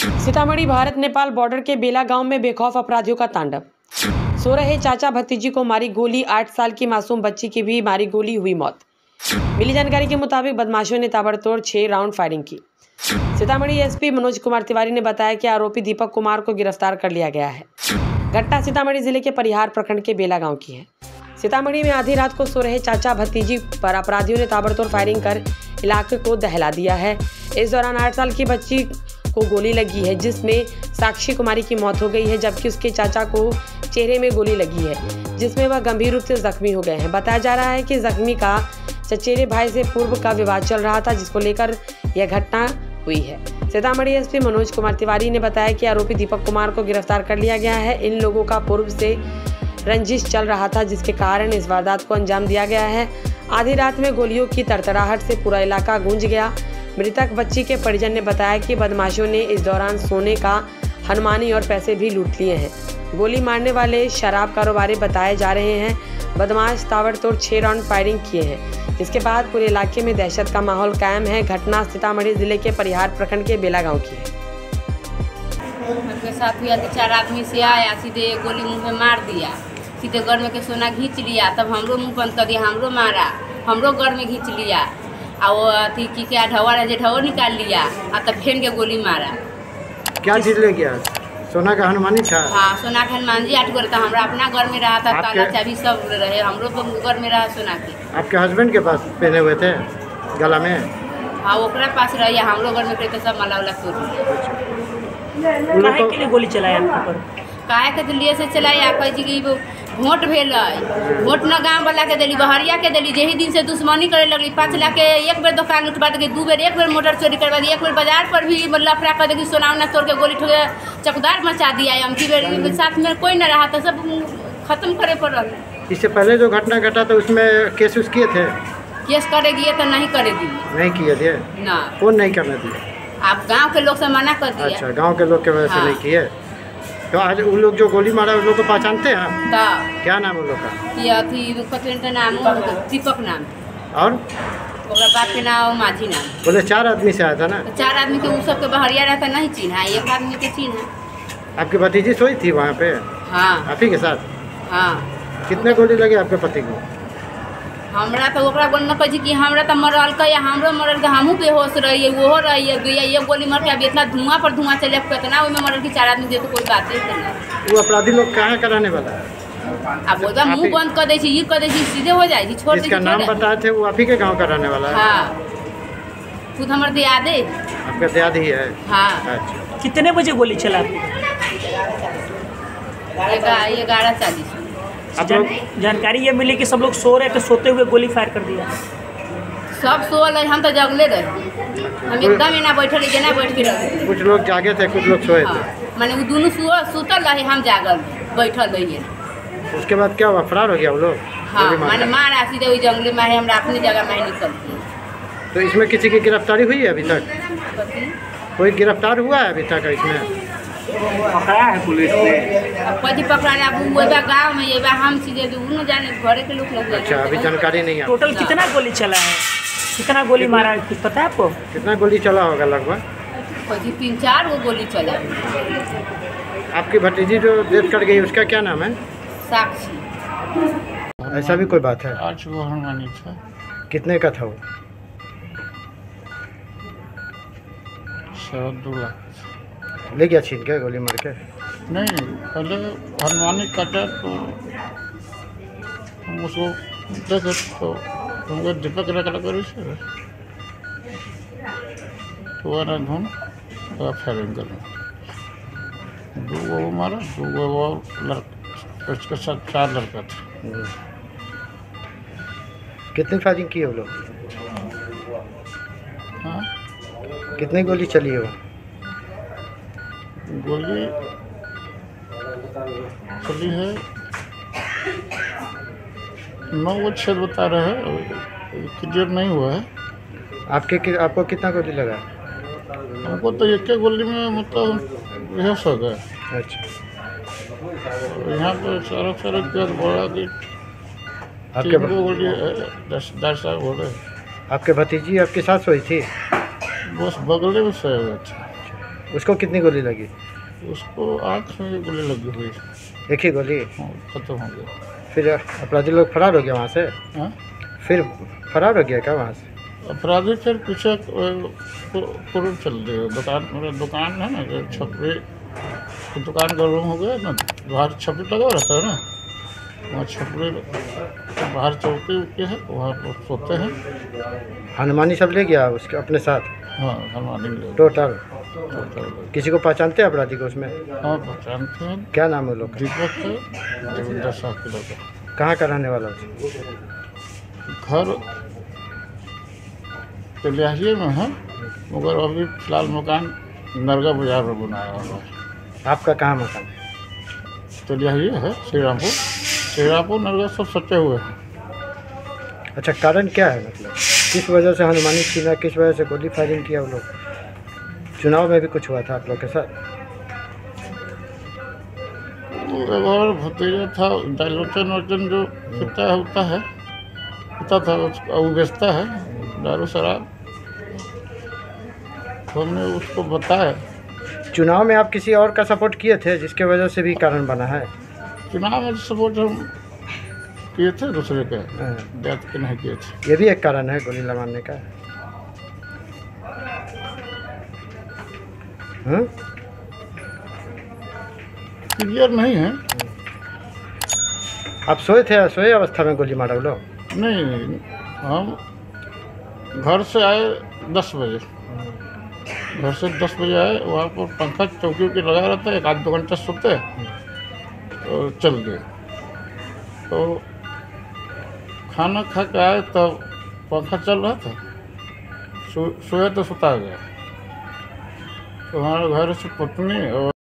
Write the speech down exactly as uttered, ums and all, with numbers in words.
Sitamarhi Bharat Nepal border के बेला गांव में बेखौफ अपराधियों का तांडव। सो रहे चाचा भतीजी को मारी गोली, आठ साल की मासूम बच्ची की भी मारी गोली, हुई मौत। मिली जानकारी के मुताबिक बदमाशों ने ताबड़तोड़ छह राउंड फायरिंग की। सीतामढ़ी एसपी मनोज कुमार तिवारी ने बताया कि आरोपी दीपक कुमार को गिरफ्तार कर लिया गया है। घटना सीतामढ़ी जिले के परिहार प्रखंड के बेला गाँव की है। सीतामढ़ी में आधी रात को सो रहे चाचा भतीजी पर अपराधियों ने ताबड़तोड़ फायरिंग कर इलाके को दहला दिया है। इस दौरान आठ साल की बच्ची को गोली लगी है, जिसमें साक्षी कुमारी की मौत हो गई है, जबकि उसके चाचा को चेहरे में गोली लगी है, जिसमें वह गंभीर रूप से जख्मी हो गए हैं। बताया जा रहा है कि जख्मी का चचेरे भाई से पूर्व का विवाद चल रहा था, जिसको लेकर यह घटना हुई है। सीतामढ़ी एसपी मनोज कुमार तिवारी ने बताया कि आरोपी दीपक कुमार को गिरफ्तार कर लिया गया है। इन लोगों का पूर्व से रंजिश चल रहा था, जिसके कारण इस वारदात को अंजाम दिया गया है। आधी रात में गोलियों की तड़तड़ाहट से पूरा इलाका गूंज गया। मृतक बच्ची के परिजन ने बताया कि बदमाशों ने इस दौरान सोने का हनुमानी और पैसे भी लूट लिए हैं। गोली मारने वाले शराब कारोबारी बताए जा रहे हैं। बदमाश ताबड़तोड़ छह राउंड फायरिंग किए हैं, जिसके बाद पूरे इलाके में दहशत का माहौल कायम है। घटना सीतामढ़ी जिले के परिहार प्रखंड के बेला गाँव की है। उनके साथ हुआ कि चार आदमी से आया, सीधे गोली मुंह में मार दिया, सीधे घर में के सोना खींच लिया, तब हमरो मुंह बंद कर दिया, हमरो मारा, हमरो घर में खींच लिया, और वो अथी की क्या ढवा जे ढवा निकाल लिया, और तब फेन के गोली मारा। क्या चीज ले गया? सोना का हनुमानी था? हाँ, सोना का हनुमान जी आठ गो था। हमरा अपना घर में रहा था, ताला चाबी सब रहे, हमरो तो घर में रहा सोना के। आपके हस्बैंड के पास पहने हुए थे गला में? हाँ, ओकरा पास रही, हमरो घर में रहते सब माला वाला तोड़। काहे के लिए गोली चलाया आपके ऊपर? काहे के लिए से चलाया? कह जी कि वोट भेल, वोट न गाँव वाला के दिली, बहरिया के दिली, जही दिन से दुश्मनी करे लगली। पाँच लाख के एक बेर दुकान लुटवा देगी, दू बेर एक बेर मोटर चोरी करवा दी, एक बेर बाजार पर भी लफड़ा कर देगी, सोना उना तोड़ के गोली ठोके चकदार मचा दिया। हम की बेर साथ में कोई न रहा था, सब खत्म करे पड़ रहा। इससे पहले जो घटना घटा था उसमें केस उस किए थे? केस करेगी तो नहीं करेगी, नहीं किए थे ना। कौन नहीं करने दिया? आप गाँव के लोग से मना कर दिया। अच्छा, गाँव के लोग के वजह से नहीं किए। तो आज उन लोग जो गोली मारा उन लोग को पहचानते हैं? क्या नाम उन लोग का? ये अथी का नाम दीपक नाम, और ओकरा बाप के नाम माझी नाम। बोले चार आदमी से आया था ना? तो चार आदमी के उ सब के बहरिया रहता नहीं चिन्हा, एक आदमी के चिन्हा। आपकी भतीजी सोई थी वहाँ पे? हाँ। आप ही के साथ? हाँ। कितने गोली लगे आपके पति को? हमरा तो ओकरा बोल न कही कि हमरा तो मरल का या हमरो मरल का, हमहू बेहोश रहिए, वो रहिए, गया ये गोली मार के अब इतना धुआं पर धुआं चले, कितना उसमें मरल की चार आदमी दे तो कोई बात नहीं। वो अपराधी लोग कहाँ कराने वाला है? अब बोलबा मुंह बंद कर दे, ये कर दे, सीधे हो जाए, छोड़ दे। जिसका नाम बताए थे वो आप ही के गाँव का रहने वाला है? हाँ, खुद हमारे दियादे। आपका दियाद ही है? हाँ। अच्छा, कितने बजे गोली चला? ग्यारह चालीस। आप लोग जानकारी ये मिली कि सब लोग सो रहे थे, सोते हुए गोली फायर कर दिया? सब सो रहे, हम तो जगले रहे, हम एकदम ना बैठे रहे, ना बैठ के रहे। कुछ लोग जागे थे, कुछ लोग सोए थे। माने वो दोनों सुतल रहे, हम जागल बैठल रहिए। उसके बाद क्या हुआ? फरार हो गया वो लोग? हाँ, माने मारा सीधे वही जंगली में, हमरा अपनी जगह में निकल। तो इसमें किसी की गिरफ्तारी हुई है अभी तक? कोई गिरफ्तार हुआ है अभी तक? इसमें पकड़ा है पुलिस ने? कभी पकड़ा नहीं, अब गाँव में ये हम सीधे जाने घरे के लोग लग। अच्छा, अभी जानकारी नहीं है। टोटल कितना गोली चला है? कितना गोली मारा है, कुछ पता है आपको? कितना गोली चला होगा लगभग? कभी तीन चार वो गोली चला। आपकी भतीजी जो डेथ कर गई उसका क्या नाम है? साक्षी। ऐसा भी कोई बात है? आज वो हनुमानी था। कितने का था वो? सौ दो लाख। ले गया छीन के गोली मार के? नहीं, पहले हनुमानी काटा तो हम उसको देखे तो हमको दीपक रखा करी से तो वह ना धुन तो फायरिंग कर दो वो मारा, दो वो लड़का, उसके साथ चार लड़का थे। कितनी फायरिंग की है वो लोग? हाँ, कितनी गोली चली है वो? गोली चली है नौ वो छः बता रहे हैं, क्लियर नहीं हुआ है। आपके कि, आपको कितना गोली लगा? हमको तो एक एक गोली में मतलब बेहोश हो गया। अच्छा, यहाँ पे सारा सारा क्या बोला कि आपके तीन गोली दस दस साल हो रहे। आपके भतीजी आपके साथ सोई थी? बस बगले में सोए हुए थे। उसको कितनी गोली लगी? उसको आँख में गोली लगी हुई। एक ही गोली? हाँ, खत्म हो गया। फिर अपराधी लोग फरार हो गया वहाँ से? हाँ, फिर फरार हो गया क्या वहाँ से? अपराधी फिर पीछे पूर्व चल गए। दुकान मेरा दुकान है ना, जो छपरी की दुकान का रूम हो गया ना, बाहर छपरी लगा रहता है ना, वहाँ छपरी बाहर चौकी उकी है, वहाँ पर सोते हैं। हनुमानी सब ले गया उसके अपने साथ? हाँ, हनुमानी लोग टोटल? टोटल। किसी को पहचानते हैं अपराधी को उसमें? हाँ, पहचानते हैं। क्या नाम है वो लोग का? दीपक है, देवेंद्र साह के लड़का। कहाँ का रहने वाला है? घर तेलियाही में है, मगर अभी फिलहाल मकान नरगा बाजार में बनाया हुआ है। आपका कहाँ मकान? तेलियाही है, श्री रामपुर। श्री रामपुर नरगा सब सटे हुए हैं। अच्छा, कारण क्या है, मतलब किस वजह से हनुमानी छीना, किस वजह से गोली फायरिंग किया वो लोग? चुनाव में भी कुछ हुआ था आप लोग के साथ? एक और भतीजा था, डायलोचन वोचन जो पीता है होता है पीता था, वो बेचता है दारू शराब, तो हमने उसको बताया। चुनाव में आप किसी और का सपोर्ट किए थे जिसके वजह से भी कारण बना है? चुनाव में सपोर्ट हम किए थे दूसरे के, हाँ। डेथ के नहीं किए थे। ये भी एक कारण है गोली लगाने का? हाँ? क्लियर नहीं है। आप सोए थे, सोए अवस्था में गोली मारा वो लोग? नहीं, हम घर से आए दस बजे, घर से दस बजे आए, वहाँ पर पंखा चौकी के लगा रहता है, एक आध दो घंटा सोते और चल गए। तो खाना खा के आए तब पंखा चल रहा था, सो सोया तो सुता गया। तो हमारे घर से पत्नी और